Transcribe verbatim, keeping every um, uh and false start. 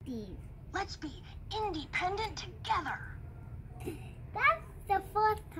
fifties. Let's be independent together. That's the first